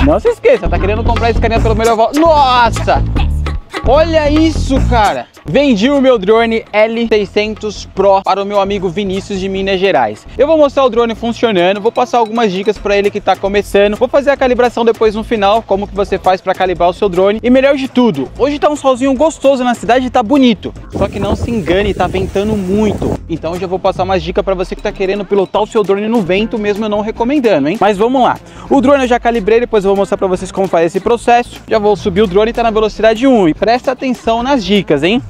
Não se esqueça, tá querendo comprar esse carinha pelo melhor valor. Nossa! Olha isso, cara! Vendi o meu drone L600 Pro para o meu amigo Vinícius de Minas Gerais. Eu vou mostrar o drone funcionando, vou passar algumas dicas para ele que está começando. Vou fazer a calibração depois no final, como que você faz para calibrar o seu drone. E melhor de tudo, hoje tá um solzinho gostoso na cidade e tá bonito. Só que não se engane, tá ventando muito. Então eu já vou passar umas dicas para você que tá querendo pilotar o seu drone no vento, mesmo eu não recomendando, hein? Mas vamos lá. O drone eu já calibrei, depois eu vou mostrar para vocês como faz esse processo. Já vou subir o drone e tá na velocidade 1. E presta atenção nas dicas, hein?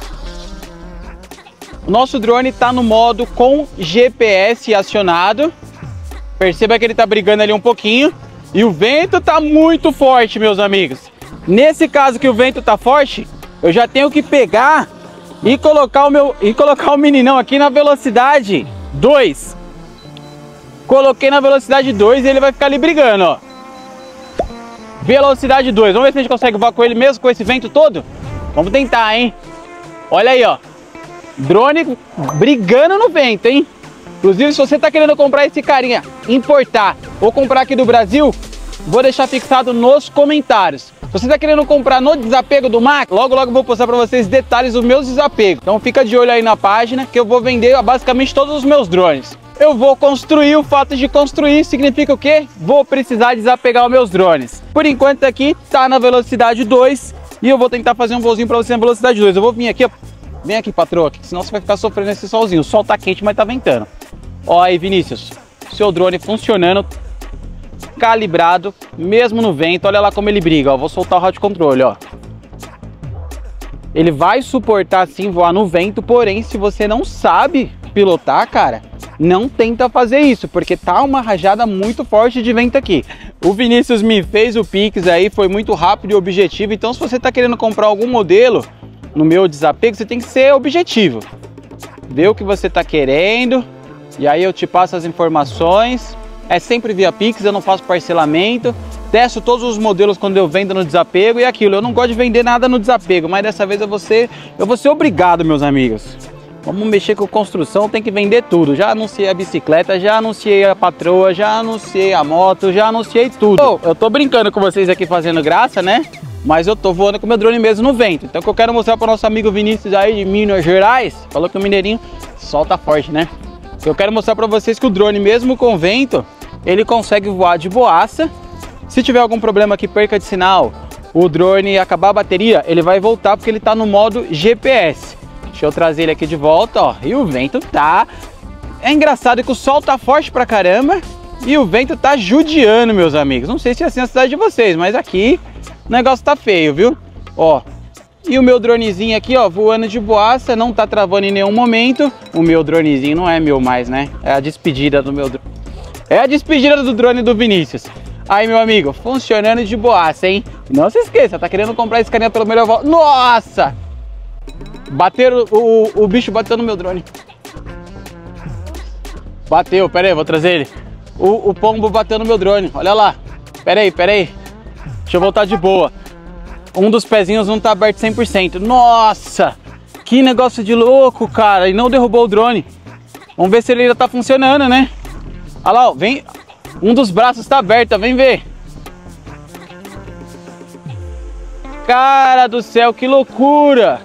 O nosso drone está no modo com GPS acionado. Perceba que ele está brigando ali um pouquinho. E o vento está muito forte, meus amigos. Nesse caso que o vento está forte, eu já tenho que pegar e colocar o meninão aqui na velocidade 2. Coloquei na velocidade 2 e ele vai ficar ali brigando, ó. Velocidade 2. Vamos ver se a gente consegue voar com ele mesmo com esse vento todo? Vamos tentar, hein? Olha aí, ó. Drone brigando no vento, hein? Inclusive, se você tá querendo comprar esse carinha, importar ou comprar aqui do Brasil, vou deixar fixado nos comentários. Se você tá querendo comprar no desapego do Max, logo eu vou postar para vocês detalhes dos meus desapegos. Então fica de olho aí na página que eu vou vender basicamente todos os meus drones. Eu vou construir, o fato de construir significa o quê? Vou precisar desapegar os meus drones. Por enquanto aqui tá na velocidade 2 e eu vou tentar fazer um voozinho para você na velocidade 2. Eu vou vir aqui, ó. Vem aqui, patroa, senão você vai ficar sofrendo esse solzinho. O sol tá quente, mas tá ventando. Ó aí, Vinícius, seu drone funcionando, calibrado, mesmo no vento. Olha lá como ele briga, ó. Vou soltar o rádio controle, ó. Ele vai suportar sim voar no vento, porém, se você não sabe pilotar, cara, não tenta fazer isso, porque tá uma rajada muito forte de vento aqui. O Vinícius me fez o Pix aí, foi muito rápido e objetivo. Então, se você tá querendo comprar algum modelo no meu desapego, você tem que ser objetivo, ver o que você está querendo e aí eu te passo as informações. É sempre via Pix, eu não faço parcelamento, testo todos os modelos quando eu vendo no desapego e aquilo. Eu não gosto de vender nada no desapego, mas dessa vez eu vou ser obrigado, meus amigos. Vamos mexer com construção, tem que vender tudo. Já anunciei a bicicleta, já anunciei a patroa, já anunciei a moto, já anunciei tudo. Oh, eu tô brincando com vocês aqui fazendo graça, né? Mas eu tô voando com o meu drone mesmo no vento. Então o que eu quero mostrar para o nosso amigo Vinícius aí de Minas Gerais, falou que o mineirinho solta forte, né? Eu quero mostrar para vocês que o drone mesmo com vento, ele consegue voar de boaça. Se tiver algum problema que perca de sinal, o drone acabar a bateria, ele vai voltar porque ele tá no modo GPS. Deixa eu trazer ele aqui de volta, ó. E o vento tá... É engraçado que o sol tá forte pra caramba e o vento tá judiando, meus amigos. Não sei se é assim na cidade de vocês, mas aqui o negócio tá feio, viu? Ó, e o meu dronezinho aqui, ó, voando de boaça, não tá travando em nenhum momento. O meu dronezinho não é meu mais, né? É a despedida do meu drone. É a despedida do drone do Vinícius. Aí, meu amigo, funcionando de boaça, hein? Não se esqueça, tá querendo comprar esse carinha pelo melhor valor. Nossa! Bateram, o bicho bateu no meu drone. Bateu, pera aí, vou trazer ele. O pombo bateu no meu drone, olha lá. Pera aí. Deixa eu voltar de boa. Um dos pezinhos não tá aberto 100%. Nossa! Que negócio de louco, cara. E não derrubou o drone. Vamos ver se ele ainda tá funcionando, né? Olha lá, ó, vem. Um dos braços tá aberto, vem ver. Cara do céu, que loucura!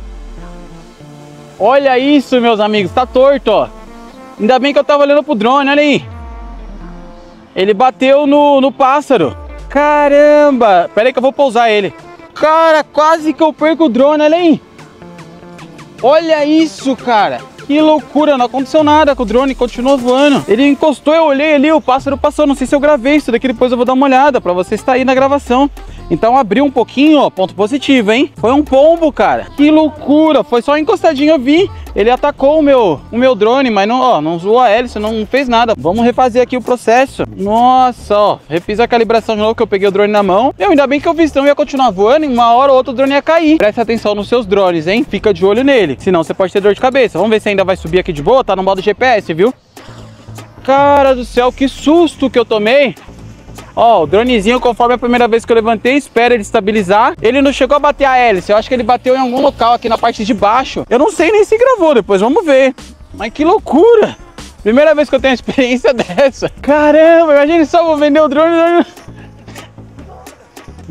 Olha isso, meus amigos. Tá torto, ó. Ainda bem que eu tava olhando pro drone, olha aí. Ele bateu no pássaro. Caramba! Pera aí que eu vou pousar ele. Cara, quase que eu perco o drone, olha aí. Olha isso, cara. Que loucura, não aconteceu nada com o drone, continuou voando. Ele encostou, eu olhei ali, o pássaro passou. Não sei se eu gravei isso daqui, depois eu vou dar uma olhada pra você estar aí na gravação. Então abriu um pouquinho, ó, ponto positivo, hein? Foi um pombo, cara. Que loucura, foi só encostadinho, eu vi. Ele atacou o meu drone, mas não, ó, não zoou a hélice, não fez nada. Vamos refazer aqui o processo. Nossa, ó, refiz a calibração de novo que eu peguei o drone na mão. Meu, ainda bem que eu vi, senão eu ia continuar voando, em uma hora ou outra o drone ia cair. Preste atenção nos seus drones, hein? Fica de olho nele, senão você pode ter dor de cabeça. Vamos ver se ainda vai subir aqui de boa, tá no modo GPS, viu? Cara do céu, que susto que eu tomei. Ó, o dronezinho, conforme a primeira vez que eu levantei, espera ele estabilizar. Ele não chegou a bater a hélice, eu acho que ele bateu em algum local aqui na parte de baixo. Eu não sei nem se gravou, depois vamos ver. Mas que loucura! Primeira vez que eu tenho uma experiência dessa. Caramba, imagina só, vou vender o drone.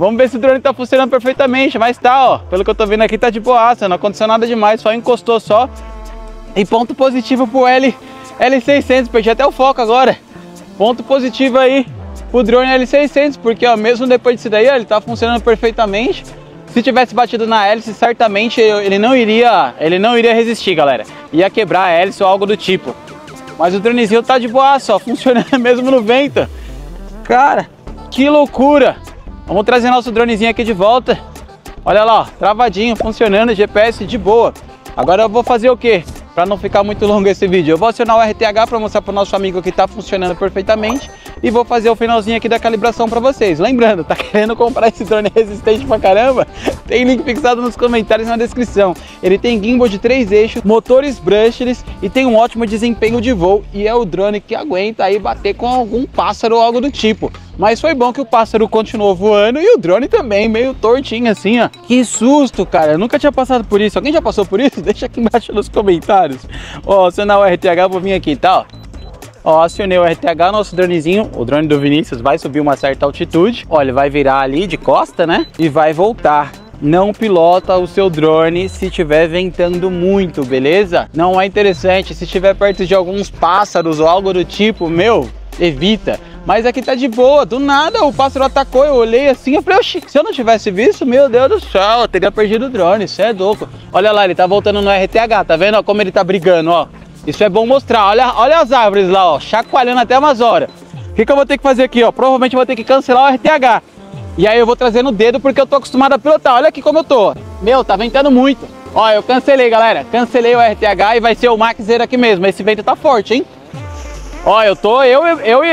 Vamos ver se o drone tá funcionando perfeitamente, mas tá, ó. Pelo que eu tô vendo aqui, tá de boaça, não aconteceu nada demais, só encostou só. E ponto positivo pro L600, perdi até o foco agora. Ponto positivo aí pro drone L600, porque ó, mesmo depois disso daí, ó, ele tá funcionando perfeitamente. Se tivesse batido na hélice, certamente ele não iria resistir, galera. Ia quebrar a hélice ou algo do tipo. Mas o dronezinho tá de boaça, ó, funcionando mesmo no vento. Cara, que loucura! Vamos trazer nosso dronezinho aqui de volta. Olha lá, ó, travadinho, funcionando, GPS de boa. Agora eu vou fazer o quê? Para não ficar muito longo esse vídeo, eu vou acionar o RTH para mostrar para o nosso amigo que está funcionando perfeitamente e vou fazer o finalzinho aqui da calibração para vocês. Lembrando, tá querendo comprar esse drone resistente pra caramba? Tem link fixado nos comentários e na descrição. Ele tem gimbal de 3 eixos, motores brushless e tem um ótimo desempenho de voo e é o drone que aguenta aí bater com algum pássaro ou algo do tipo. Mas foi bom que o pássaro continuou voando e o drone também, meio tortinho assim, ó. Que susto, cara. Eu nunca tinha passado por isso. Alguém já passou por isso? Deixa aqui embaixo nos comentários. Ó, acionar o RTH, vou vir aqui, tá? Ó, acionei o RTH, nosso dronezinho, o drone do Vinícius vai subir uma certa altitude. Ó, ele vai virar ali de costa, né? E vai voltar. Não pilota o seu drone se estiver ventando muito, beleza? Não é interessante. Se estiver perto de alguns pássaros ou algo do tipo, meu, evita. Mas aqui tá de boa, do nada o pássaro atacou, eu olhei assim, eu falei, oxi, se eu não tivesse visto, meu Deus do céu, eu teria perdido o drone, isso é louco. Olha lá, ele tá voltando no RTH, tá vendo ó, como ele tá brigando, ó. Isso é bom mostrar, olha as árvores lá, ó, chacoalhando até umas horas. O que eu vou ter que fazer aqui, ó? Provavelmente eu vou ter que cancelar o RTH. E aí eu vou trazer no dedo porque eu tô acostumado a pilotar, olha aqui como eu tô. Meu, tá ventando muito. Ó, eu cancelei, galera, cancelei o RTH e vai ser o Max Zero aqui mesmo, esse vento tá forte, hein. Ó, eu tô eu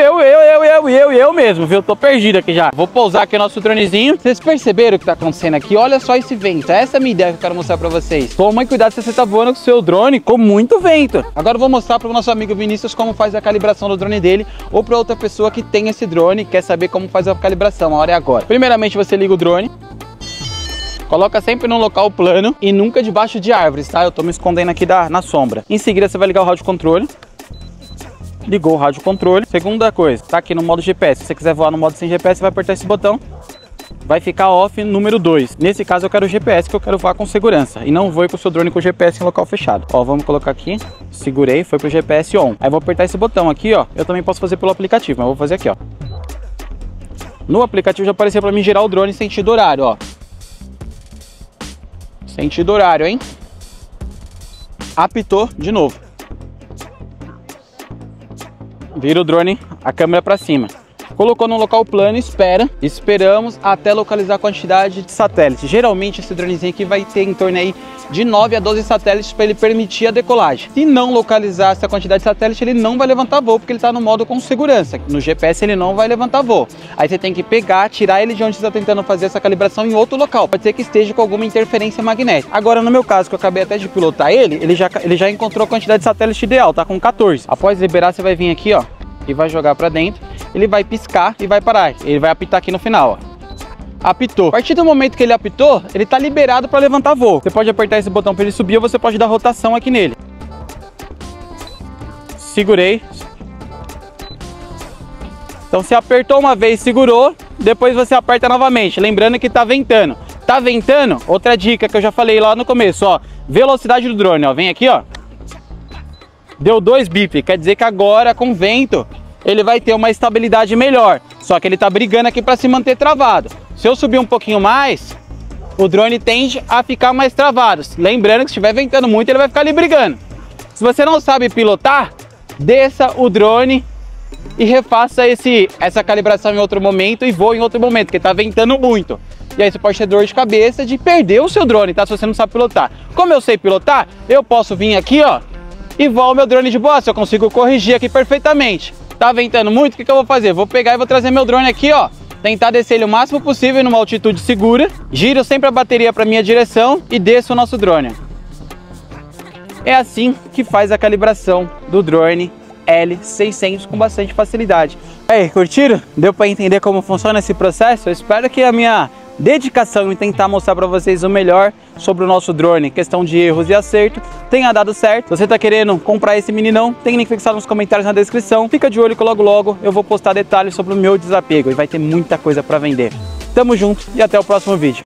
mesmo, viu? Tô perdido aqui já. Vou pousar aqui o nosso dronezinho. Vocês perceberam o que tá acontecendo aqui? Olha só esse vento. Essa é a minha ideia que eu quero mostrar pra vocês. Toma cuidado se você tá voando com o seu drone com muito vento. Agora eu vou mostrar pro nosso amigo Vinícius como faz a calibração do drone dele ou pra outra pessoa que tem esse drone e quer saber como faz a calibração. A hora é agora. Primeiramente você liga o drone. Coloca sempre num local plano e nunca debaixo de árvores, tá? Eu tô me escondendo aqui na sombra. Em seguida você vai ligar o rádio controle. Ligou o rádio controle. Segunda coisa, tá aqui no modo GPS. Se você quiser voar no modo sem GPS, você vai apertar esse botão. Vai ficar off número 2. Nesse caso eu quero o GPS, que eu quero voar com segurança. E não voe com o seu drone com o GPS em local fechado. Ó, vamos colocar aqui. Segurei, foi pro GPS on. Aí vou apertar esse botão aqui, ó. Eu também posso fazer pelo aplicativo, mas eu vou fazer aqui, ó. No aplicativo já apareceu pra mim girar o drone em sentido horário, ó. Sentido horário, hein? Apitou de novo. Vira o drone, a câmera para cima. Colocou no local plano, esperamos até localizar a quantidade de satélites. Geralmente esse dronezinho aqui vai ter em torno aí de 9 a 12 satélites para ele permitir a decolagem. Se não localizar essa quantidade de satélites, ele não vai levantar voo, porque ele está no modo com segurança. No GPS ele não vai levantar voo. Aí você tem que pegar, tirar ele de onde você está tentando fazer essa calibração em outro local. Pode ser que esteja com alguma interferência magnética. Agora no meu caso, que eu acabei até de pilotar ele já encontrou a quantidade de satélite ideal, tá com 14. Após liberar, você vai vir aqui, ó, e vai jogar para dentro. Ele vai piscar e vai parar. Ele vai apitar aqui no final, ó. Apitou. A partir do momento que ele apitou, ele tá liberado para levantar voo. Você pode apertar esse botão para ele subir ou você pode dar rotação aqui nele. Segurei. Então você apertou uma vez, segurou, depois você aperta novamente. Lembrando que tá ventando. Tá ventando? Outra dica que eu já falei lá no começo, ó. Velocidade do drone, ó. Vem aqui, ó. Deu 2 bip, quer dizer que agora com vento ele vai ter uma estabilidade melhor. Só que ele tá brigando aqui para se manter travado. Se eu subir um pouquinho mais, o drone tende a ficar mais travado. Lembrando que se estiver ventando muito, ele vai ficar ali brigando. Se você não sabe pilotar, desça o drone e refaça essa calibração em outro momento e voe em outro momento, porque tá ventando muito. E aí você pode ter dor de cabeça de perder o seu drone, tá? Se você não sabe pilotar. Como eu sei pilotar, eu posso vir aqui, ó, e voar o meu drone de boa. Eu consigo corrigir aqui perfeitamente. Tá ventando muito, o que eu vou fazer? Vou pegar e vou trazer meu drone aqui, ó. Tentar descer ele o máximo possível numa altitude segura. Giro sempre a bateria para minha direção e desço o nosso drone. É assim que faz a calibração do drone L600 com bastante facilidade. Aí, curtiram? Deu para entender como funciona esse processo? Eu espero que a minha dedicação em tentar mostrar para vocês o melhor sobre o nosso drone, questão de erros e acerto, tenha dado certo. Se você tá querendo comprar esse meninão, tem link fixado nos comentários na descrição. Fica de olho que logo eu vou postar detalhes sobre o meu desapego e vai ter muita coisa para vender. Tamo junto e até o próximo vídeo.